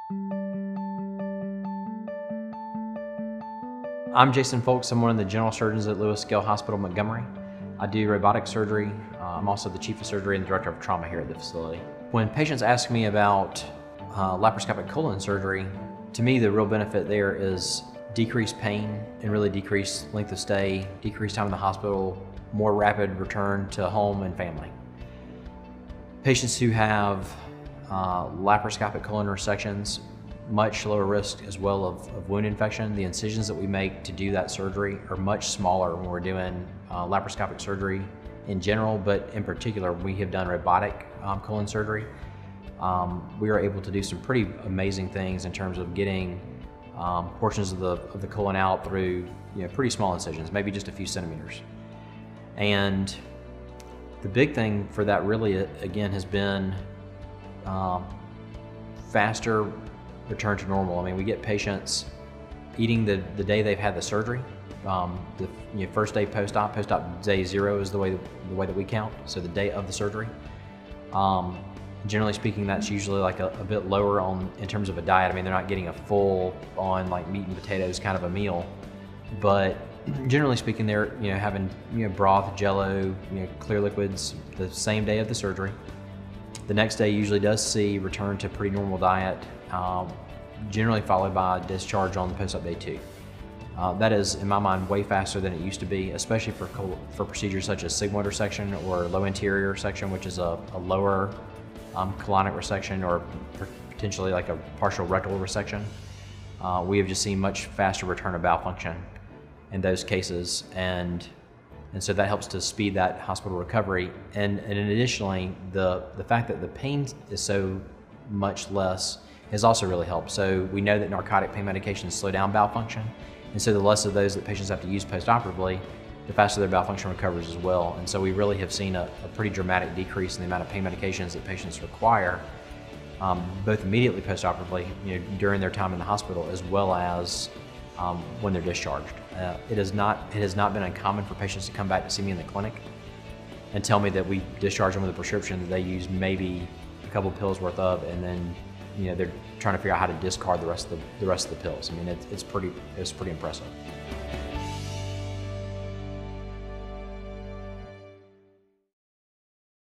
I'm Jason Fowlkes. I'm one of the general surgeons at LewisGale Hospital Montgomery. I do robotic surgery. I'm also the chief of surgery and the director of trauma here at the facility. When patients ask me about laparoscopic colon surgery, to me the real benefit there is decreased pain and really decreased length of stay, decreased time in the hospital, more rapid return to home and family. Patients who have laparoscopic colon resections, much lower risk as well of wound infection. The incisions that we make to do that surgery are much smaller when we're doing laparoscopic surgery in general, but in particular, we have done robotic colon surgery. We are able to do some pretty amazing things in terms of getting portions of the colon out through pretty small incisions, maybe just a few centimeters. And the big thing for that really, again, has been faster return to normal. I mean, we get patients eating the day they've had the surgery. The first day post-op day 0 is the way that we count, so the day of the surgery. Generally speaking, that's usually like a bit lower in terms of a diet. I mean, they're not getting a full on like meat and potatoes kind of a meal, but generally speaking, they're having broth, jello, clear liquids the same day of the surgery. The next day usually does see return to pretty normal diet, generally followed by discharge on the post-op day 2. That is, in my mind, way faster than it used to be, especially for procedures such as sigmoid resection or low anterior resection, which is a lower colonic resection, or potentially like a partial rectal resection. We have just seen much faster return of bowel function in those cases, and so that helps to speed that hospital recovery. And additionally, the fact that the pain is so much less has also really helped. So we know that narcotic pain medications slow down bowel function, and so the less of those that patients have to use post-operatively, the faster their bowel function recovers as well. And so we really have seen a pretty dramatic decrease in the amount of pain medications that patients require, both immediately post-operatively, during their time in the hospital, as well as when they're discharged. It has not been uncommon for patients to come back to see me in the clinic and tell me that we discharge them with a prescription that they use maybe a couple pills worth of, and then they're trying to figure out how to discard the rest of the pills. I mean, it's pretty impressive.